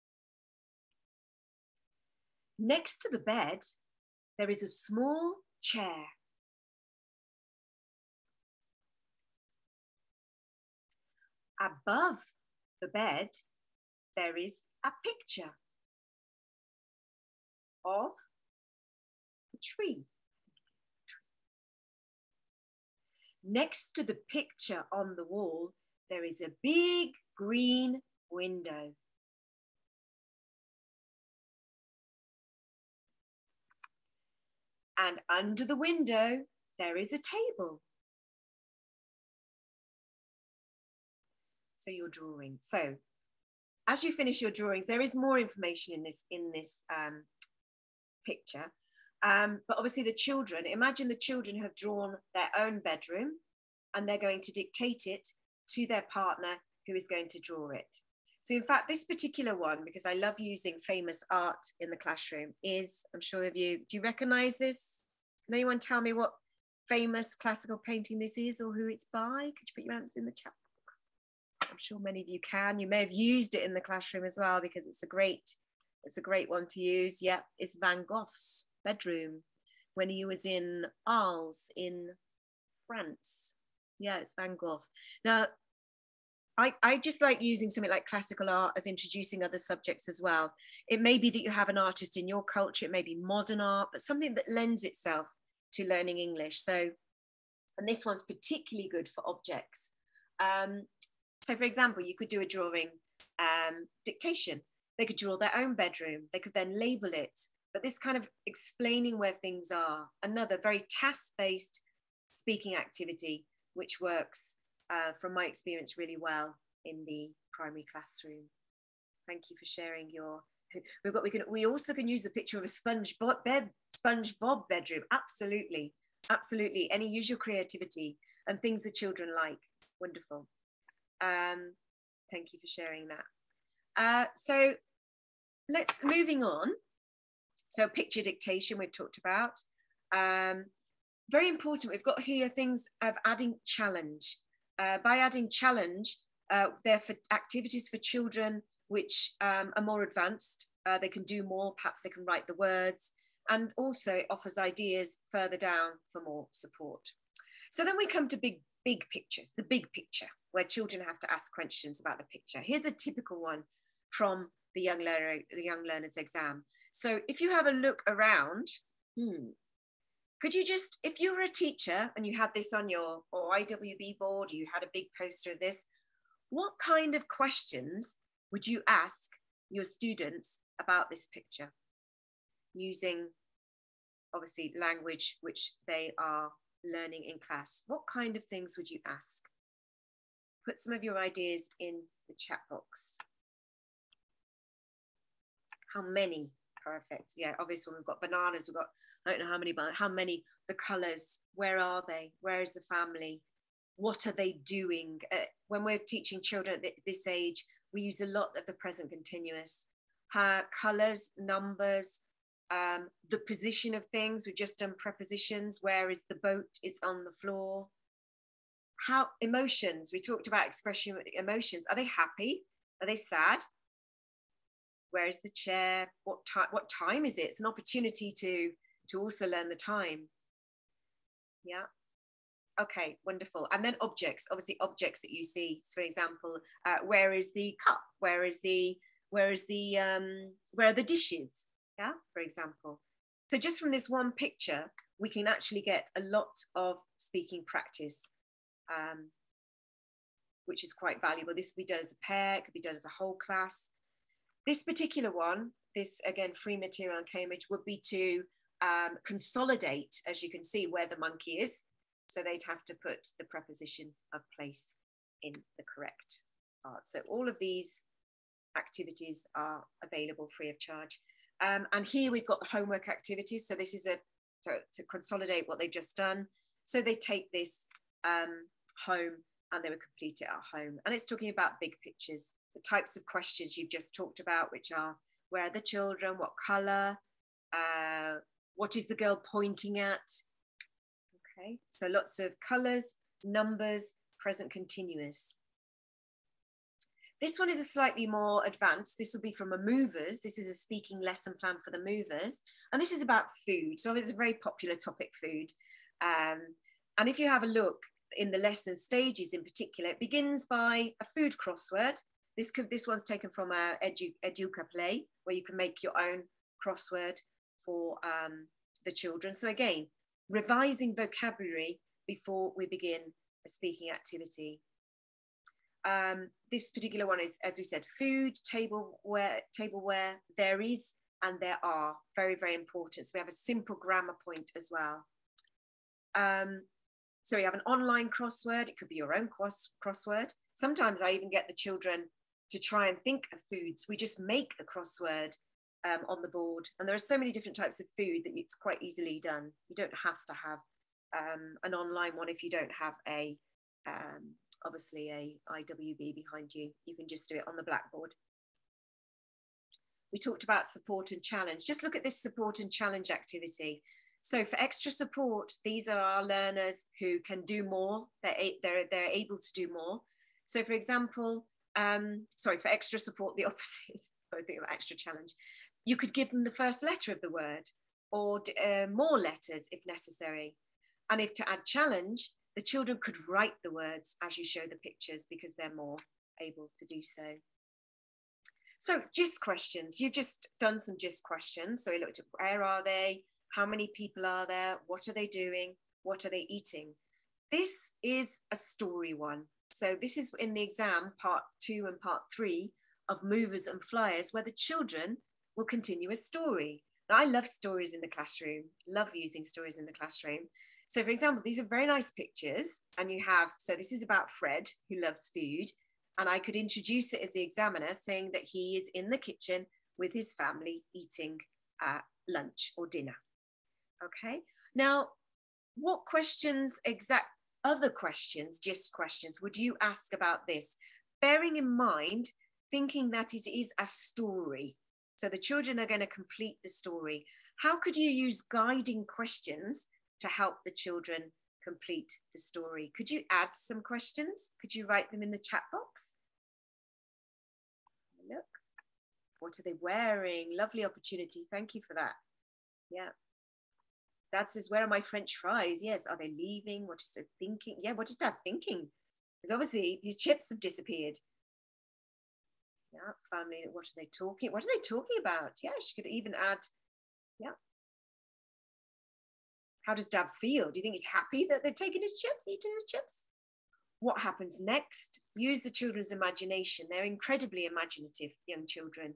it. Next to the bed, there is a small chair. Above the bed, there is a picture of a tree. Next to the picture on the wall, there is a big green window. And under the window, there is a table. So you're drawing. So as you finish your drawings, there is more information in this, in this um, picture. Um, but obviously the children, imagine the children have drawn their own bedroom and they're going to dictate it to their partner who is going to draw it. So in fact, this particular one, because I love using famous art in the classroom, is, I'm sure of you, do you recognize this? Can anyone tell me what famous classical painting this is or who it's by? Could you put your answer in the chat box? I'm sure many of you can. You may have used it in the classroom as well because it's a great, it's a great one to use. Yeah, it's Van Gogh's bedroom when he was in Arles in France. Yeah, it's Van Gogh. Now, I, I just like using something like classical art as introducing other subjects as well. It may be that you have an artist in your culture, it may be modern art, but something that lends itself to learning English. So, and this one's particularly good for objects. Um, so for example, you could do a drawing um, dictation. They could draw their own bedroom. They could then label it. But this kind of explaining where things are, another very task-based speaking activity, which works Uh, from my experience really well in the primary classroom. Thank you for sharing your, we've got, we can, we also can use the picture of a SpongeBob bed, SpongeBob bedroom. Absolutely, absolutely. Any, use your creativity and things the children like. Wonderful. Um, thank you for sharing that. Uh, so let's, moving on. So picture dictation we've talked about. Um, very important, we've got here things of adding challenge. Uh, by adding challenge, uh, they're for activities for children which um, are more advanced. Uh, they can do more, perhaps they can write the words, and also it offers ideas further down for more support. So then we come to big, big pictures, the big picture, where children have to ask questions about the picture. Here's a typical one from the Young Learner, the Young Learners exam. So if you have a look around, hmm, could you just, if you were a teacher and you had this on your or I W B board, you had a big poster of this, what kind of questions would you ask your students about this picture? Using, obviously, language which they are learning in class. What kind of things would you ask? Put some of your ideas in the chat box. How many? Perfect. Yeah, obviously we've got bananas, we've got, I don't know how many, but how many, the colors, where are they? Where is the family? What are they doing? Uh, when we're teaching children at this age, we use a lot of the present continuous. Uh, colors, numbers, um, the position of things. We've just done prepositions. Where is the boat? It's on the floor. How, emotions, we talked about expressing emotions. Are they happy? Are they sad? Where is the chair? What time, what time is it? It's an opportunity to to also learn the time. Yeah. Okay, wonderful. And then objects, obviously objects that you see. So for example, uh, where is the cup? Where is the, where is the, um, where are the dishes? Yeah, for example. So just from this one picture, we can actually get a lot of speaking practice, um, which is quite valuable. This could be done as a pair, it could be done as a whole class. This particular one, this again, free material on Cambridge, would be to Um, consolidate, as you can see, where the monkey is. So they'd have to put the preposition of place in the correct part. So all of these activities are available free of charge. Um, and here we've got the homework activities. So this is a to, to consolidate what they've just done. So they take this um, home and they would complete it at home. And it's talking about big pictures, the types of questions you've just talked about, which are, where are the children, what color, uh, what is the girl pointing at? Okay, so lots of colors, numbers, present continuous. This one is a slightly more advanced. This will be from a movers. This is a speaking lesson plan for the movers. And this is about food. So it's a very popular topic, food. Um, and if you have a look in the lesson stages in particular, it begins by a food crossword. This could, this one's taken from a Edu, Educa play, where you can make your own crossword for um, the children. So again, revising vocabulary before we begin a speaking activity. Um, this particular one is, as we said, food, tableware, tableware, there is, and there are. Very, very important. So we have a simple grammar point as well. Um, so we have an online crossword. It could be your own cross crossword. Sometimes I even get the children to try and think of foods. We just make a crossword um, on the board. And there are so many different types of food that it's quite easily done. You don't have to have um, an online one if you don't have a um, obviously a I W B behind you. You can just do it on the blackboard. We talked about support and challenge. Just look at this support and challenge activity. So for extra support, these are our learners who can do more. They're, they're, they're able to do more. So for example, um, sorry, for extra support, the opposite. So I think of extra challenge. You could give them the first letter of the word, or uh, more letters if necessary. And if to add challenge, the children could write the words as you show the pictures because they're more able to do so. So gist questions, you've just done some gist questions. So we looked at where are they? How many people are there? What are they doing? What are they eating? This is a story one. So this is in the exam, part two and part three of Movers and Flyers, where the children will continue a story. Now, I love stories in the classroom, love using stories in the classroom. So for example, these are very nice pictures, and you have, so this is about Fred, who loves food. And I could introduce it as the examiner, saying that he is in the kitchen with his family eating uh, lunch or dinner. Okay, now what questions, exact other questions, just questions, would you ask about this? Bearing in mind, thinking that it is a story. So the children are going to complete the story. How could you use guiding questions to help the children complete the story? Could you add some questions? Could you write them in the chat box? Look, what are they wearing? Lovely opportunity. Thank you for that. Yeah. Dad says, where are my French fries? Yes. Are they leaving? What is Dad thinking? Yeah, what is Dad thinking? Because obviously his chips have disappeared. Yeah, family, what are they talking? What are they talking about? Yeah, she could even add, yeah. How does Dad feel? Do you think he's happy that they're taking his chips, eating his chips? What happens next? Use the children's imagination. They're incredibly imaginative, young children.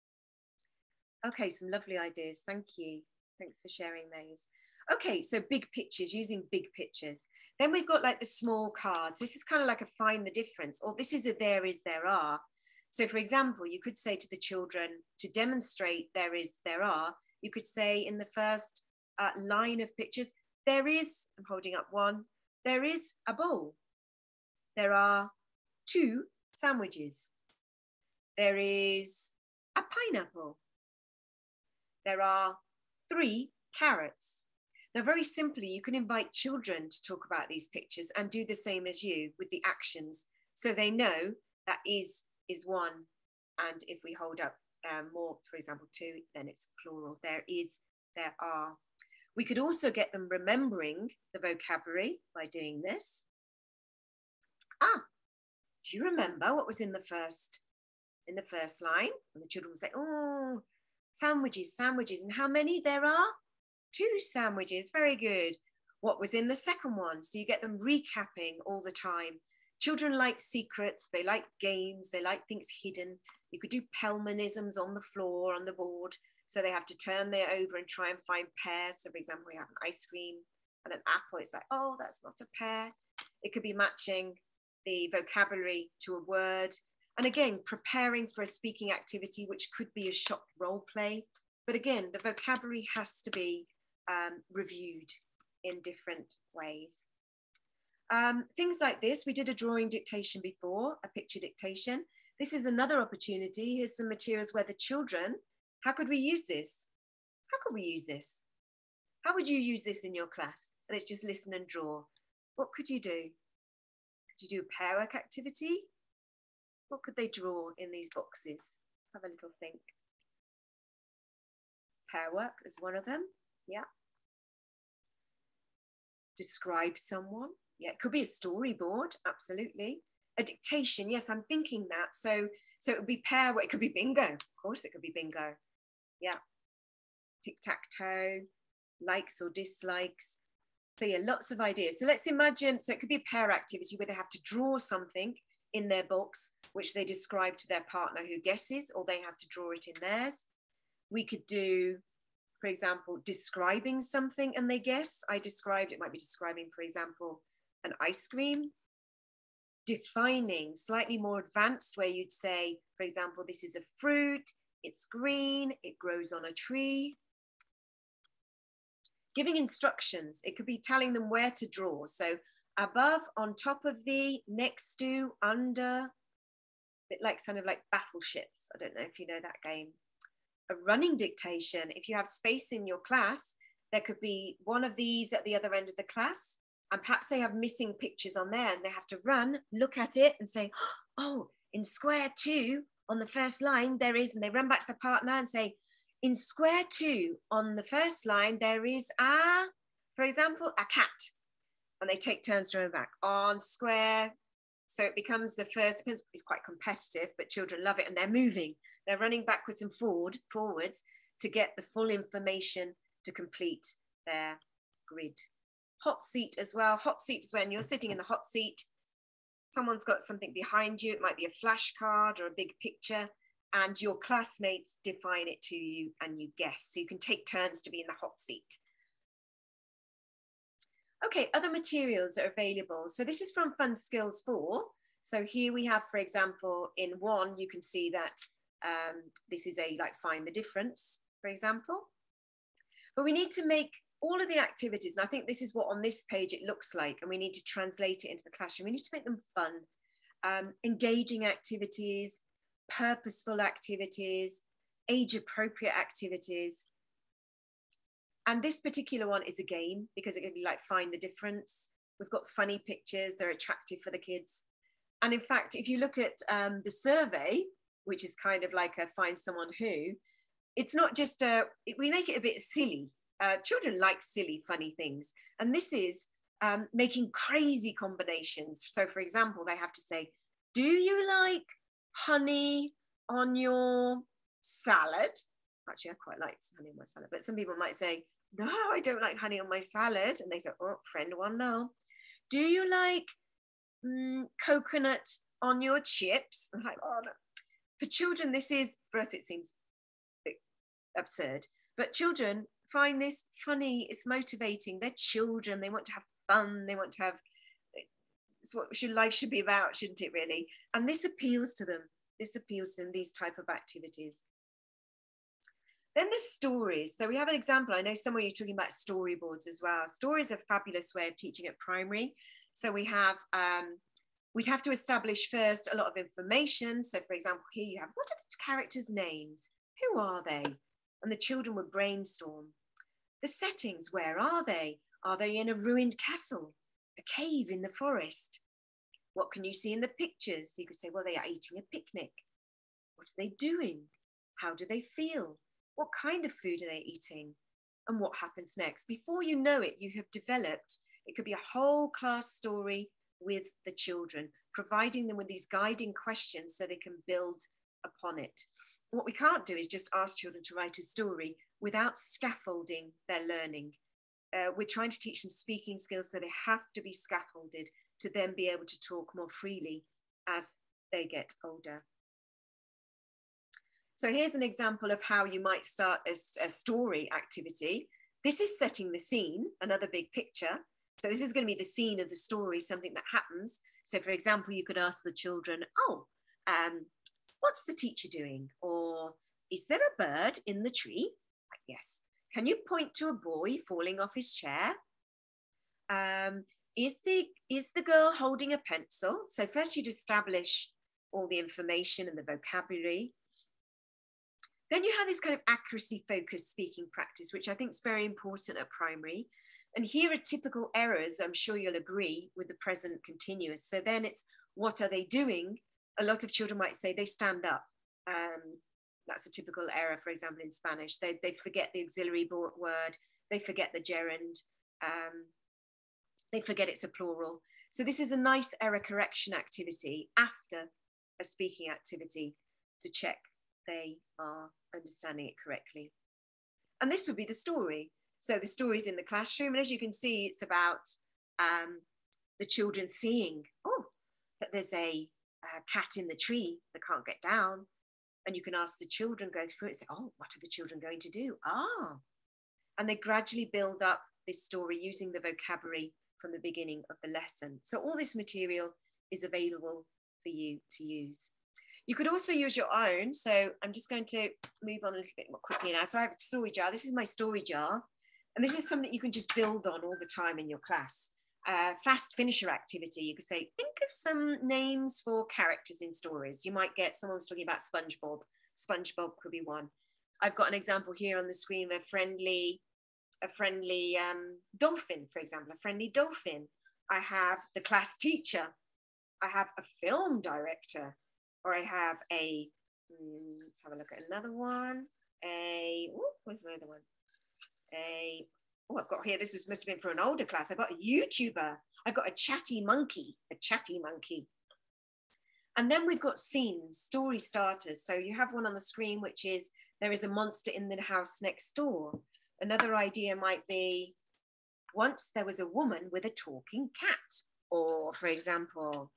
Okay, some lovely ideas. Thank you. Thanks for sharing those. Okay, so big pictures, using big pictures. Then we've got like the small cards. This is kind of like a find the difference, or this is a there is, there are. So for example, you could say to the children, to demonstrate there is, there are, you could say in the first uh, line of pictures, there is, I'm holding up one, there is a bowl. There are two sandwiches. There is a pineapple. There are three carrots. Now, very simply, you can invite children to talk about these pictures and do the same as you with the actions. So they know that is is one. And if we hold up um, more, for example, two, then it's plural. There is, there are. We could also get them remembering the vocabulary by doing this. Ah, do you remember what was in the first, in the first line? And the children will say, oh, sandwiches, sandwiches. And how many there are? Two sandwiches, very good. What was in the second one? So you get them recapping all the time. Children like secrets, they like games, they like things hidden. You could do Pelmanisms on the floor, on the board. So they have to turn there over and try and find pairs. So for example, we have an ice cream and an apple. It's like, oh, that's not a pear. It could be matching the vocabulary to a word. And again, preparing for a speaking activity, which could be a shop role play. But again, the vocabulary has to be um, reviewed in different ways. Um, things like this, we did a drawing dictation before, a picture dictation. This is another opportunity. Here's some materials where the children, how could we use this? How could we use this? How would you use this in your class? And it's just listen and draw. What could you do? Could you do a pair work activity? What could they draw in these boxes? Have a little think. Pair work is one of them. Yeah. Describe someone. Yeah, it could be a storyboard. Absolutely. A dictation. Yes, I'm thinking that. So, so it would be pair work. It could be bingo. Of course, it could be bingo. Yeah. Tic-tac-toe, likes or dislikes. So yeah, lots of ideas. So let's imagine, so it could be a pair activity where they have to draw something in their box, which they describe to their partner who guesses, or they have to draw it in theirs. We could do, for example, describing something and they guess. I described, it might be describing, for example, an ice cream. Defining, slightly more advanced, where you'd say, for example, this is a fruit, it's green, it grows on a tree. Giving instructions, it could be telling them where to draw. So above, on top of the, next to, under, a bit like kind of like battleships. I don't know if you know that game. A running dictation, if you have space in your class, there could be one of these at the other end of the class, and perhaps they have missing pictures on there and they have to run, look at it and say, oh, in square two on the first line there is, and they run back to the partner and say, in square two on the first line there is a, for example, a cat. And they take turns to run back on square. So it becomes the first, it's quite competitive, but children love it and they're moving. They're running backwards and forward, forwards to get the full information to complete their grid. Hot seat as well. Hot seat is when you're sitting in the hot seat. Someone's got something behind you. It might be a flashcard or a big picture, and your classmates define it to you and you guess. So you can take turns to be in the hot seat. Okay, other materials that are available. So this is from Fun Skills four. So here we have, for example, in one, you can see that um, this is a like find the difference, for example. But we need to make all of the activities, and I think this is what on this page it looks like, and we need to translate it into the classroom. We need to make them fun, um, engaging activities, purposeful activities, age-appropriate activities. And this particular one is a game because it can be like find the difference. We've got funny pictures, they're attractive for the kids. And in fact, if you look at um, the survey, which is kind of like a find someone who, it's not just a, we make it a bit silly. Uh, children like silly, funny things. And this is um, making crazy combinations. So for example, they have to say, do you like honey on your salad? Actually, I quite like honey on my salad, but some people might say, no, I don't like honey on my salad. And they say, oh, friend one, no. Do you like mm, coconut on your chips? I'm like, oh, no. For children, this is, for us, it seems a bit absurd. But children find this funny, it's motivating. They're children, they want to have fun, they want to have, it's what should, life should be about, shouldn't it really? And this appeals to them. This appeals to them, these type of activities. Then there's stories. So we have an example. I know some of you are talking about storyboards as well. Stories are a fabulous way of teaching at primary. So we have, um, we'd have to establish first a lot of information. So for example, here you have, what are the characters' names? Who are they? And the children would brainstorm. The settings, where are they? Are they in a ruined castle? A cave in the forest? What can you see in the pictures? So you could say, well, they are eating a picnic. What are they doing? How do they feel? What kind of food are they eating? And what happens next? Before you know it, you have developed, it could be a whole class story with the children, providing them with these guiding questions so they can build upon it. What we can't do is just ask children to write a story without scaffolding their learning. Uh, we're trying to teach them speaking skills, so they have to be scaffolded to then be able to talk more freely as they get older. So here's an example of how you might start a, a story activity. This is setting the scene, another big picture. So this is going to be the scene of the story, something that happens. So for example, you could ask the children, oh, um, what's the teacher doing? Or is there a bird in the tree? Yes. Can you point to a boy falling off his chair? Um, is the, is the girl holding a pencil? So first you'd establish all the information and the vocabulary. Then you have this kind of accuracy focused speaking practice, which I think is very important at primary. And here are typical errors, I'm sure you'll agree, with the present continuous. So then it's, what are they doing? A lot of children might say they stand up. Um, that's a typical error, for example, in Spanish. They, they forget the auxiliary word, they forget the gerund, um, they forget it's a plural. So this is a nice error correction activity after a speaking activity to check they are understanding it correctly. And this would be the story. So the story's in the classroom, and as you can see, it's about um, the children seeing, oh, that there's a, a cat in the tree that can't get down. And you can ask the children, go through it and say, oh, what are the children going to do? Ah, and they gradually build up this story using the vocabulary from the beginning of the lesson. So all this material is available for you to use. You could also use your own. So I'm just going to move on a little bit more quickly now. So I have a story jar. This is my story jar. And this is something you can just build on all the time in your class. Uh, fast finisher activity. You could say, think of some names for characters in stories. You might get someone's talking about SpongeBob. SpongeBob could be one. I've got an example here on the screen of a friendly, a friendly um, dolphin, for example, a friendly dolphin. I have the class teacher. I have a film director, or I have a, mm, let's have a look at another one. A, ooh, where's my other one? A, oh, I've got here, this was, must have been for an older class. I've got a YouTuber. I've got a chatty monkey, a chatty monkey. And then we've got scenes, story starters. So you have one on the screen, which is, there is a monster in the house next door. Another idea might be, once there was a woman with a talking cat. Or for example,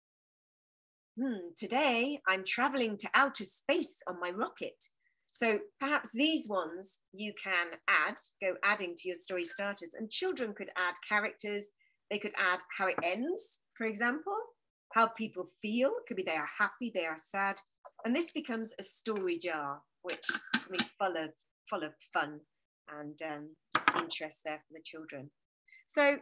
hmm, today I'm traveling to outer space on my rocket. So perhaps these ones you can add, go adding to your story starters, and children could add characters. They could add how it ends, for example, how people feel. It could be they are happy, they are sad. And this becomes a story jar, which can be full of, full of fun and um, interest there for the children. So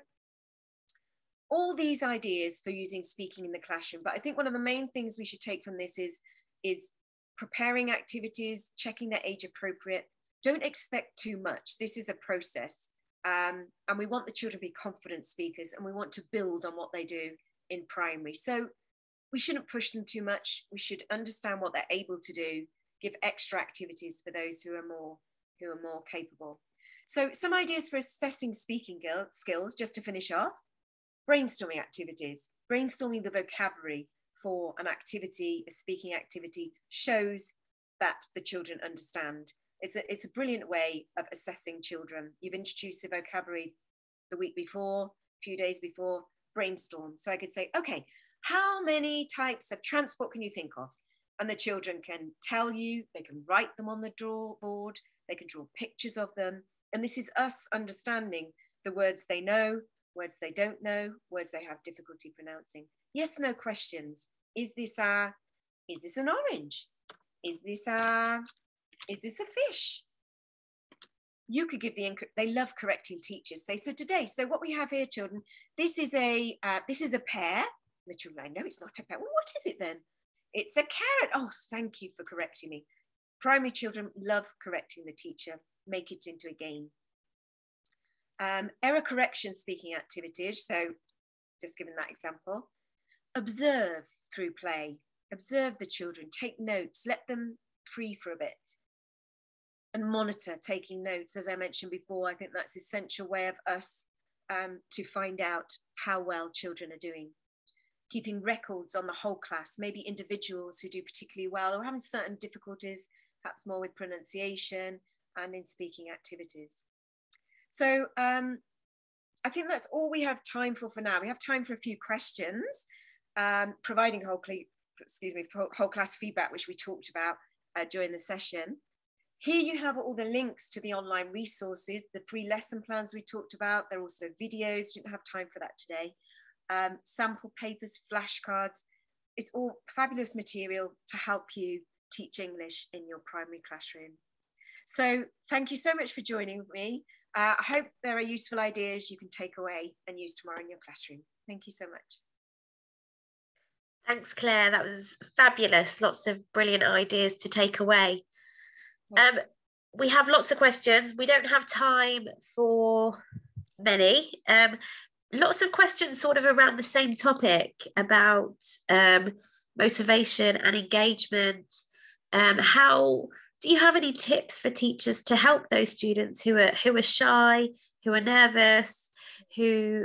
all these ideas for using speaking in the classroom, but I think one of the main things we should take from this is, is preparing activities, checking they're age appropriate. Don't expect too much. This is a process. Um, and we want the children to be confident speakers, and we want to build on what they do in primary. So we shouldn't push them too much. We should understand what they're able to do, give extra activities for those who are more, who are more capable. So some ideas for assessing speaking skills, just to finish off. Brainstorming activities, brainstorming the vocabulary for an activity, a speaking activity, shows that the children understand. It's a, it's a brilliant way of assessing children. You've introduced the vocabulary the week before, a few days before, brainstorm. So I could say, okay, how many types of transport can you think of? And the children can tell you, they can write them on the draw board, they can draw pictures of them. And this is us understanding the words they know, words they don't know, words they have difficulty pronouncing. Yes, no questions. Is this a, is this an orange? Is this a, is this a fish? You could give the, they love correcting teachers. Say, so today, so what we have here, children, this is a, uh, this is a pear. The children, I know it's not a pear. Well, what is it then? It's a carrot. Oh, thank you for correcting me. Primary children love correcting the teacher. Make it into a game. Um, error correction speaking activities. So just giving that example. Observe through play. Observe the children, take notes, let them free for a bit. And monitor taking notes. As I mentioned before, I think that's an essential way of us um, to find out how well children are doing. Keeping records on the whole class, maybe individuals who do particularly well or having certain difficulties, perhaps more with pronunciation and in speaking activities. So um, I think that's all we have time for for now. We have time for a few questions, um, providing whole, excuse me, whole class feedback, which we talked about uh, during the session. Here you have all the links to the online resources, the free lesson plans we talked about. There are also videos, didn't have time for that today. Um, sample papers, flashcards. It's all fabulous material to help you teach English in your primary classroom. So thank you so much for joining me. Uh, I hope there are useful ideas you can take away and use tomorrow in your classroom. Thank you so much. Thanks, Claire. That was fabulous. Lots of brilliant ideas to take away. Um, we have lots of questions. We don't have time for many. Um, lots of questions sort of around the same topic about um, motivation and engagement. Um, how do you have any tips for teachers to help those students who are who are shy, who are nervous, who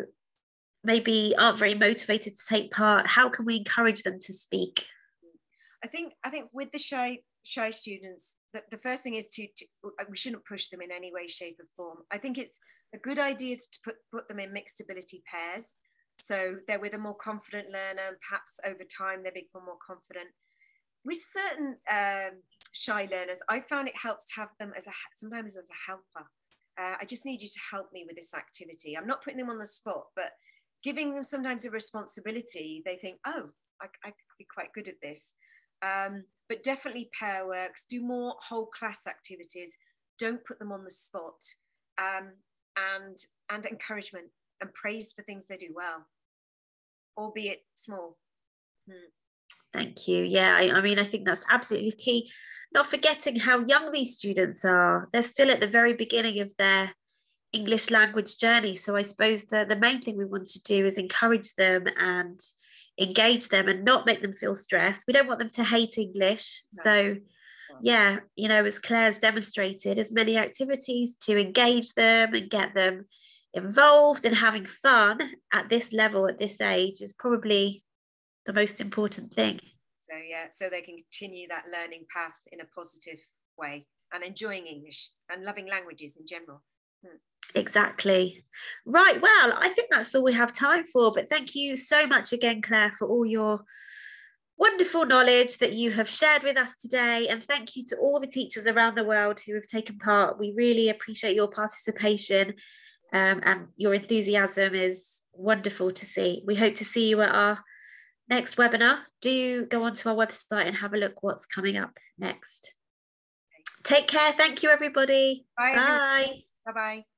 maybe aren't very motivated to take part? How can we encourage them to speak? I think I think with the shy shy students, the, the first thing is to, to we shouldn't push them in any way, shape, or form. I think it's a good idea to put put them in mixed ability pairs, so they're with a more confident learner, and perhaps over time they become more confident. With certain um, shy learners, I found it helps to have them as a sometimes as a helper. Uh, I just need you to help me with this activity. I'm not putting them on the spot, but giving them sometimes a responsibility. They think, oh, I, I could be quite good at this. Um, but definitely pair works, do more whole class activities, don't put them on the spot, um, and, and encouragement and praise for things they do well, albeit small. Hmm. Thank you. Yeah, I, I mean, I think that's absolutely key. Not forgetting how young these students are. They're still at the very beginning of their English language journey. So I suppose the, the main thing we want to do is encourage them and engage them and not make them feel stressed. We don't want them to hate English. No. So yeah, you know, as Claire's demonstrated, as many activities to engage them and get them involved and having fun at this level, at this age, is probably the most important thing. So yeah, so they can continue that learning path in a positive way and enjoying English and loving languages in general. Hmm. Exactly. Right, well, I think that's all we have time for, but thank you so much again, Claire, for all your wonderful knowledge that you have shared with us today, and thank you to all the teachers around the world who have taken part. We really appreciate your participation, um, and your enthusiasm is wonderful to see. We hope to see you at our next webinar. Do go onto our website and have a look what's coming up next. Take care. Thank you, everybody. Bye. Bye. Bye-bye.